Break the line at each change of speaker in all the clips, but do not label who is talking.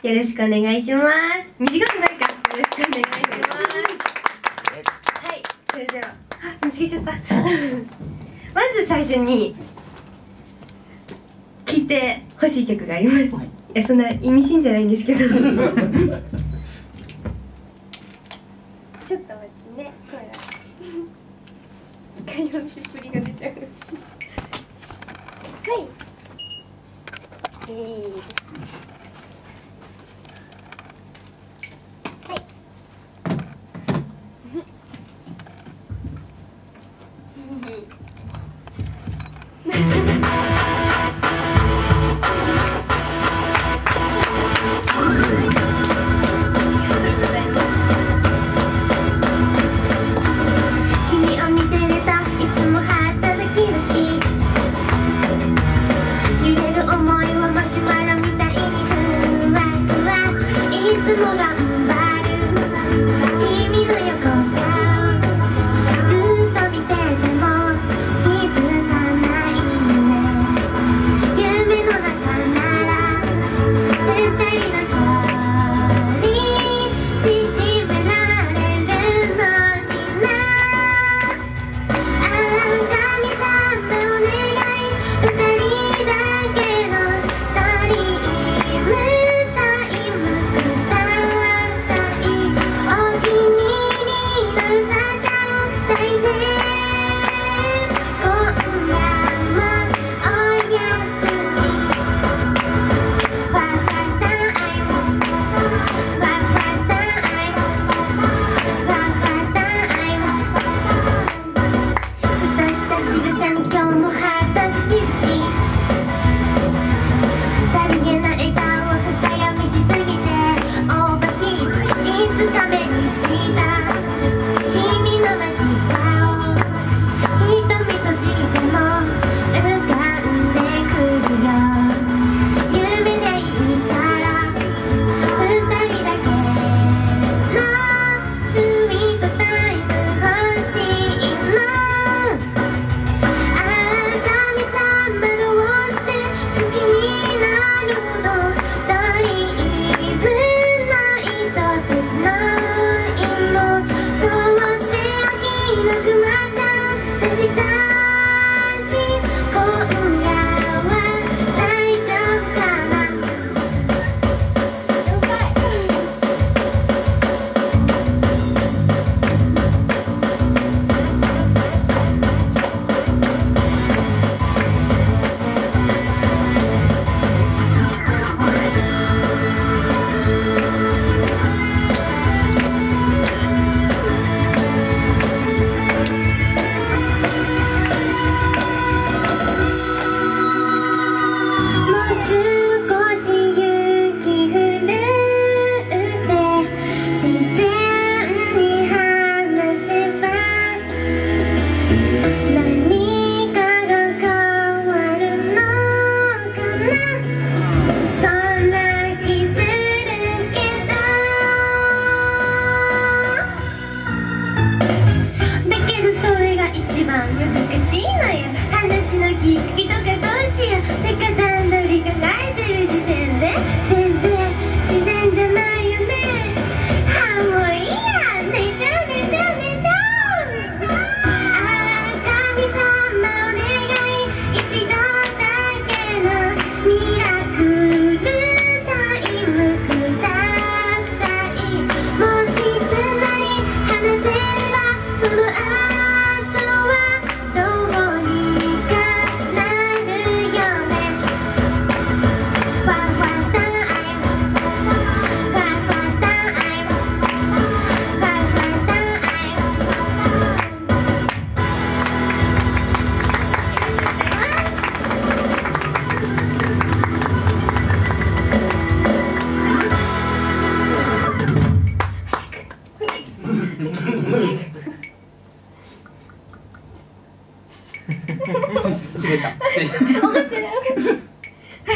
よろしくお願いします。短くないか。よろしくお願いします。はい、それでは、見つけちゃった。まず最初に聴いてほしい曲があります。いや、そんな意味深じゃないんですけど。ちょっと待ってね、これ。機械音痴っぷりが出ちゃう。はい。
切れた。
分かってない。はい。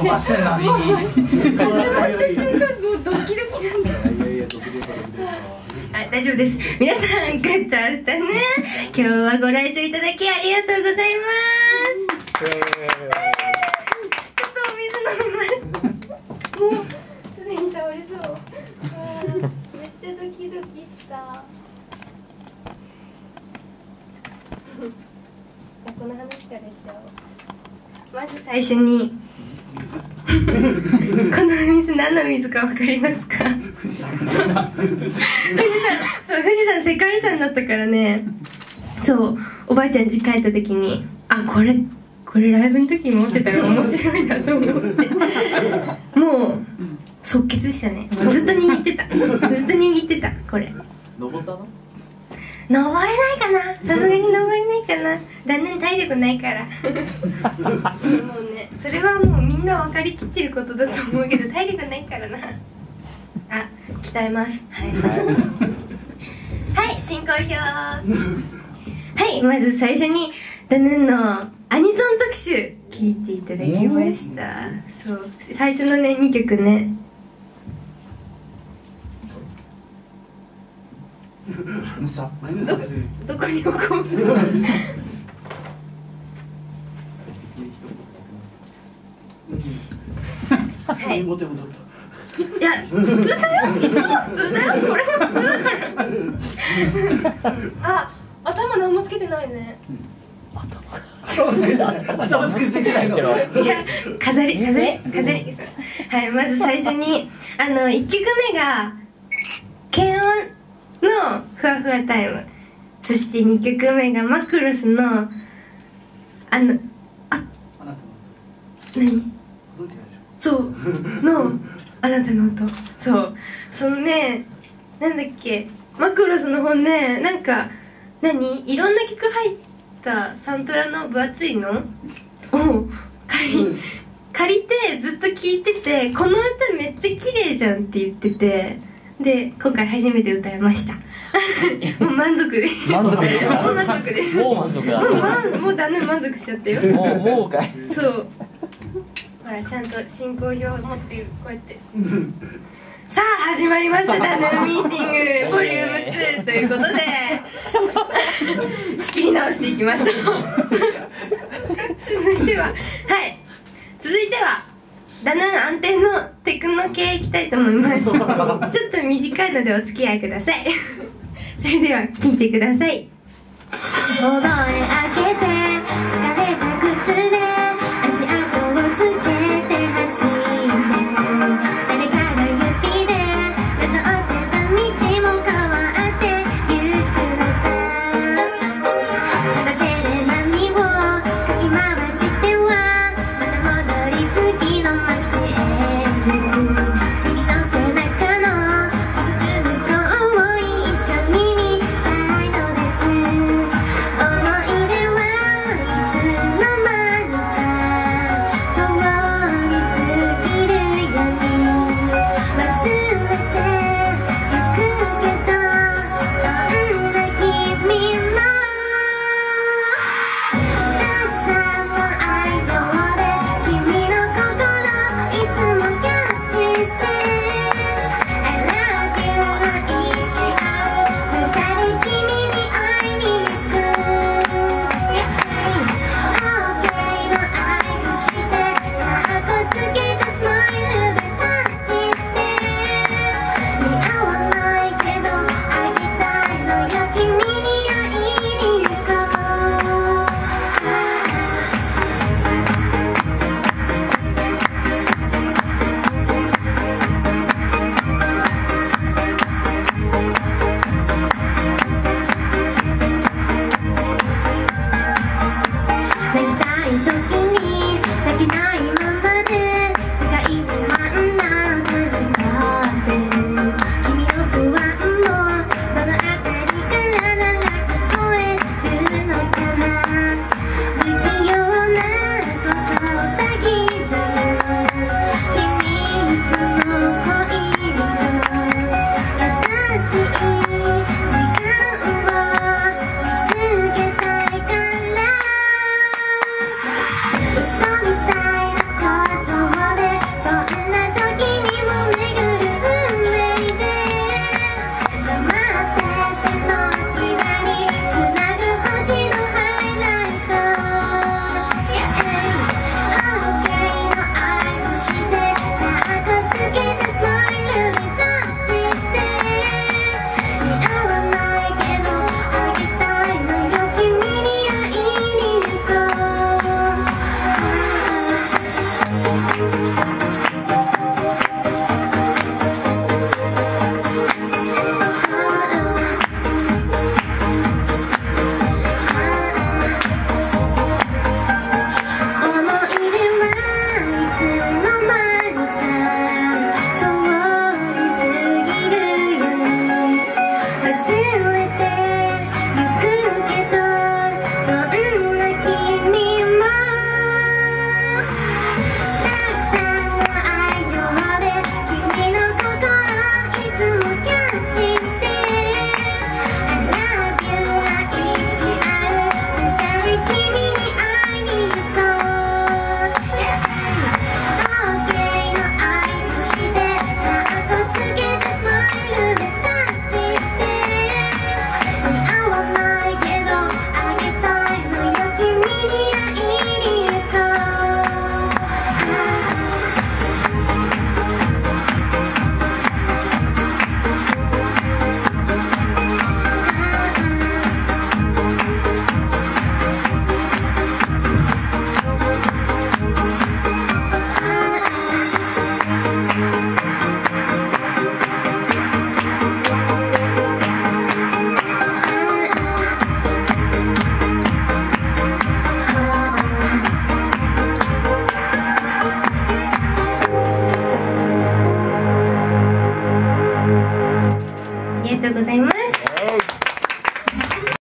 飛ばしてんのに。
もうドキドキなんだ。はい、大丈夫です。皆さん、グッドアフタヌーン。今日はご来場いただきありがとうございます。ちょっとお水飲みます。もうすでに倒れそう。めっちゃドキドキした。この話からしよう。まず最初にこの水何の水か分かりますか？富士山、そう、富士山世界遺産だったからね。そう、おばあちゃん家帰った時に、あ、これライブの時に持ってたら面白いなと思ってもう即決でしたね。ずっと握ってた、これ。
登ったの？
登れないかな、さすがに登れないかな、だんだん体力ないからもうね、それはもうみんな分かりきってることだと思うけど体力ないからな。あ、鍛えます。はいはい、進行表。はい、まず最初にダヌンのアニソン特集聞いていただきました。そう、最初のね2曲ね。どこに置こうはい、いや、普通だよ、いつも普通だよ、これも普通だからあ、頭何もつけてないね。
頭つけてないの？い
や、飾りはい、まず最初に1曲目が検温のふわふわタイム、そして2曲目がマクロスの何そうのあなたの音。そう、そのね、なんだっけ、マクロスの本ね、なんかいろんな曲入ったサントラの分厚いのを借りてずっと聴いてて、この歌めっちゃ綺麗じゃんって言ってて、で今回初めて歌いましたもう満足です。もう満足です。もう満足だ。もうだんだん満足しちゃったよ。
もうかい。
そう、ほらちゃんと進行表を持っている、こうやってさあ始まりましたダヌーンミーティングボリューム2ということで仕切り直していきましょう続いてはダヌーン安定のテクノ系いきたいと思いますちょっと短いのでお付き合いくださいそれでは聴いてください。大声開けて疲れた